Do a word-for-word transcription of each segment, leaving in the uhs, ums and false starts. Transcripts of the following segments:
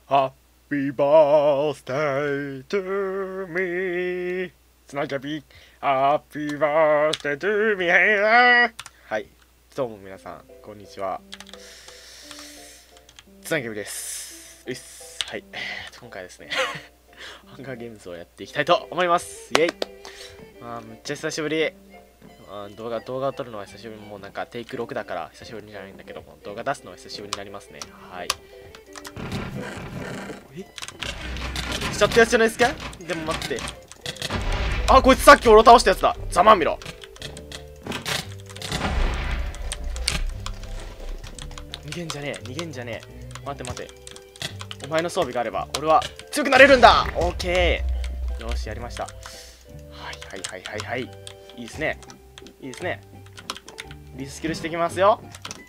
Happy birthday to me つなぎゃび Happy birthday to me はい、どうも皆さんこんにちは。つなぎゃびですうっす。はい、今回ですねハンガーゲームズをやっていきたいと思います。イエイ。あーめっちゃ久しぶり。あ動画動画を撮るのは久しぶり。もうなんかテイクろくだから久しぶりじゃないんだけども、動画出すのは久しぶりになりますね。はい。えしちゃったやつじゃないですか。でも待って、あこいつさっき俺を倒したやつだ。ざまあみろ。逃げんじゃねえ逃げんじゃねえ。待て待て、お前の装備があれば俺は強くなれるんだ。オーケー、よしやりました。はいはいはいはいはい、いいですねいいですね。リスキルしてきますよ。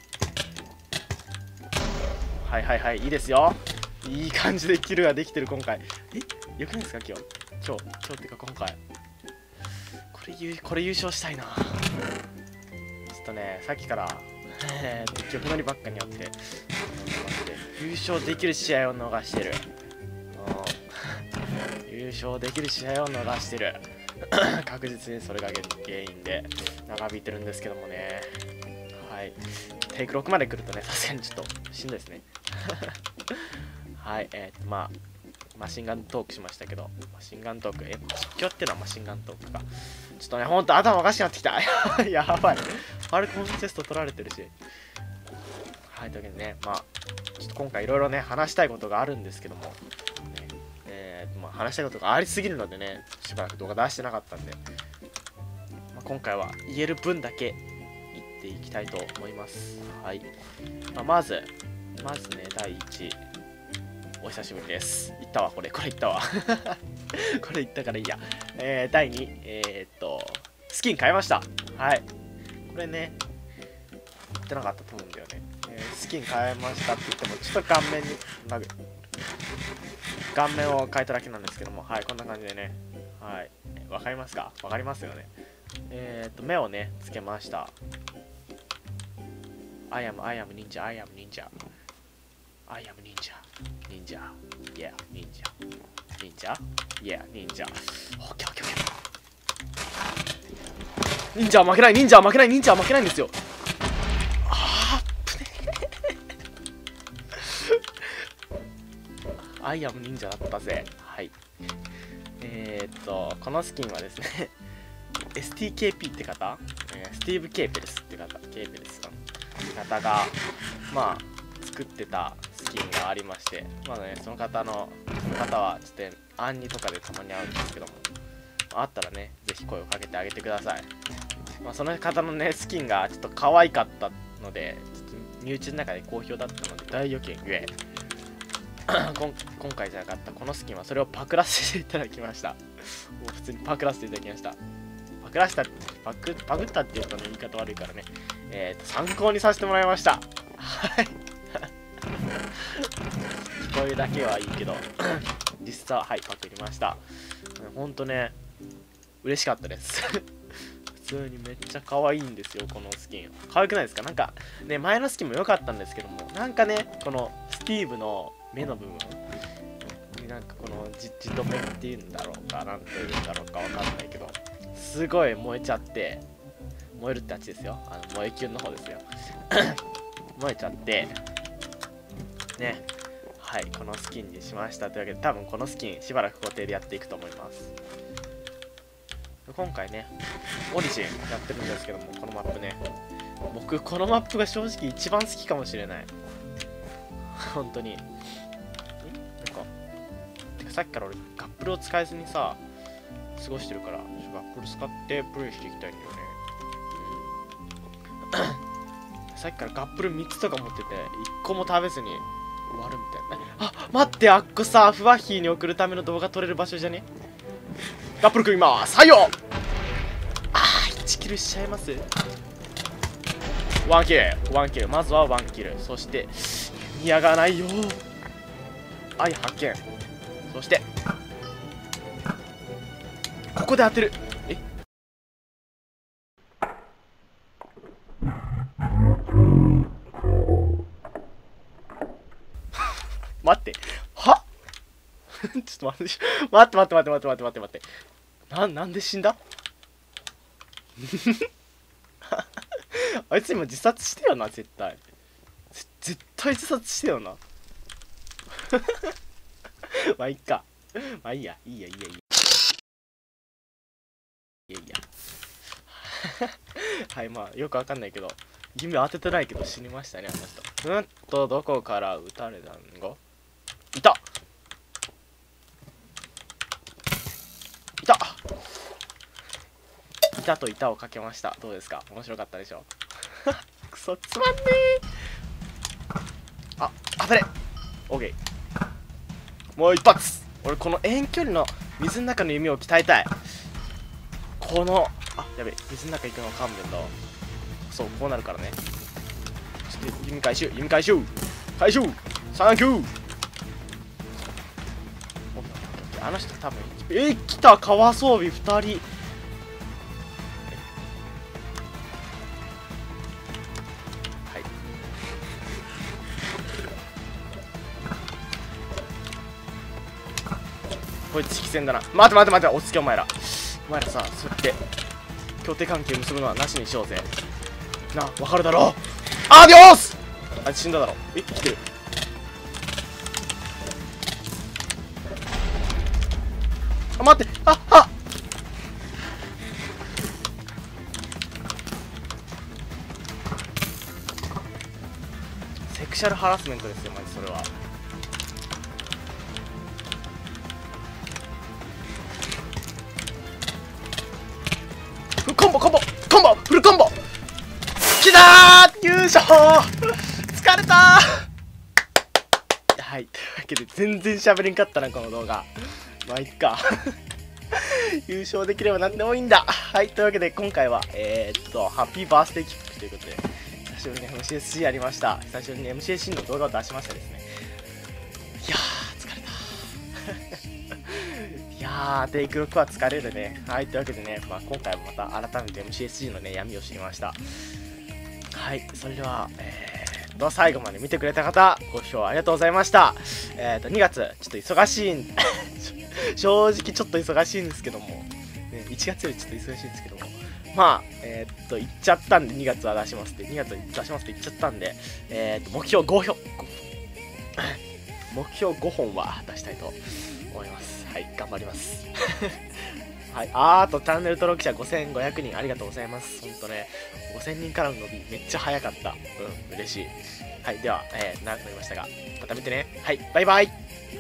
はいはいはい、いいですよ。いい感じでキルができてる今回。えよくないですか今日今日今日ってか今回これ優これ優勝したいな。ちょっとねさっきからえー、曲乗りばっかによって優勝できる試合を逃してる。優勝できる試合を逃してる確実にそれが原因で長引いてるんですけどもね。はい、テイクろくまで来るとねさすがにちょっとしんどいですねはいえー、っとまあマシンガントークしましたけど、マシンガントークえ実況ってのはマシンガントークか。ちょっとねほんと頭おかしくなってきたやばい、ファルコンチェスト取られてるし。はい、というわけでね、まあちょっと今回いろいろね話したいことがあるんですけども、ねえーまあ、話したいことがありすぎるのでねしばらく動画出してなかったんで、まあ、今回は言える分だけ言っていきたいと思います。はい、まあ、まずまずねだいいち、お久しぶりです。言ったわこれこれ言ったわこれ言ったからいいや。えー、だいにえー、っとスキン変えました。はい、これね言ってなかったと思うんだよね。えー、スキン変えましたって言ってもちょっと顔面にラグ顔面を変えただけなんですけども、はいこんな感じでね、はいわかりますか。わかりますよね。えー、っと目をねつけました。I am I am ninja I am ninja I am ninja ninja yeah ninja ninja yeah ninja オッケーオッケーオッケー。忍者は負けない忍者は負けない忍者は負けないんですよ。あーアイアム忍者だったぜ。はい、えー、っとこのスキンはですねエスティーケーピー って方、えー、スティーブ・ケーペルスって方ケーペルスさん方がまあ作ってたスキンがありまして、まあねその方のその方はちょっと暗にとかでたまに会うんですけども、あったらねぜひ声をかけてあげてください。まあ、その方のねスキンがちょっと可愛かったのでちょっと身内の中で好評だったので大予見ゆえ今今回じゃなかったこのスキンはそれをパクらせていただきました。もう普通にパクらせていただきました。パクらしたパクパクったっていうとね言い方悪いからね、えー、と参考にさせてもらいました。はい聞こえだけはいいけど実際はいパクりました。ほんとね嬉しかったです普通にめっちゃ可愛いんですよこのスキン。可愛くないですか。なんかね前のスキンも良かったんですけども、なんかねこのスティーブの目の部分なんかこのじじと目っていうんだろうかなんていうんだろうかわかんないけどすごい燃えちゃって、燃えるってあっちですよ、あの燃えキュンの方ですよ燃えちゃってね。はいこのスキンにしましたというわけで、多分このスキンしばらく固定でやっていくと思います。今回ねオリジンやってるんですけども、このマップね僕このマップが正直一番好きかもしれない本当に。なんかてかさっきから俺ガップルを使えずにさ過ごしてるから、ガップル使ってプレイしていきたいんだよね、うん、さっきからガップルみっつとか持ってていっこも食べずに終わるみたいな。あ待って、あっこさフワッヒーに送るための動画撮れる場所じゃね。ガップル食います。採用。あーいちキルしちゃいます。ワンキルワンキルまずはワンキル。そして嫌がないよ愛発見。そしてここで当てる。え待ってはちょっと待って、待って待って待って待って待って待って待って。な、なんで死んだあいつ今自殺してよな、絶対。絶対自殺してよな。まあいいか。まあいいや、いいや、いいや、いいや。いやいや。はい、まあよくわかんないけど、夢当ててないけど死にましたね、あの人。うんと、どこから撃たれたんがいたいた板と板をかけました。どうですか、面白かったでしょ。くそつまんねー。あ、当たれ。オーケー。もう一発。俺この遠距離の水の中の弓を鍛えたい。この、あ、やべ、水の中行くの勘弁だわ。そう、こうなるからね。そして弓回収、弓回収回収サンキュー。あの人多分、えー、来た川装備ふたり。こいつ引き戦だな。待って待って待って、落ち着けお前ら。お前らさ、そうやって協定関係結ぶのはなしにしようぜ。なあ、わかるだろう。アディオス。あいつ死んだだろ。え、生きてる。あ、待って、ああセクシャルハラスメントですよ、マジそれは。コンボコンボコンボフルコンボきたー、優勝疲れたー。はい、というわけで全然喋れんかったなこの動画。まあいっか。優勝できれば何でもいいんだ。はい、というわけで今回はえー、っとハッピーバースデーキックということで久しぶりに エムシーエスシー やりました。久しぶりに エムシーエスシー の動画を出しましたですね。いやー疲れた。いやーテイクろくは疲れるね。はい、というわけでね、まあ、今回もまた改めて エムシーエスシー のね闇を知りました。はい、それではえー、っと最後まで見てくれた方ご視聴ありがとうございました。えー、っとにがつちょっと忙しいん正直ちょっと忙しいんですけども、ね、いちがつよりちょっと忙しいんですけども、まあえー、っと言っちゃったんでにがつは出しますってにがつ出しますって言っちゃったんで、えー、っと目標ごひょ目標ごほんは出したいと思います。はい、頑張ります。はい、あーあとチャンネル登録者ごせんごひゃくにんありがとうございます。ほんとね、ごせんにんからの伸びめっちゃ早かった。うん、嬉しい。はい、では、えー、長くなりましたが、また見てね。はい、バイバイ。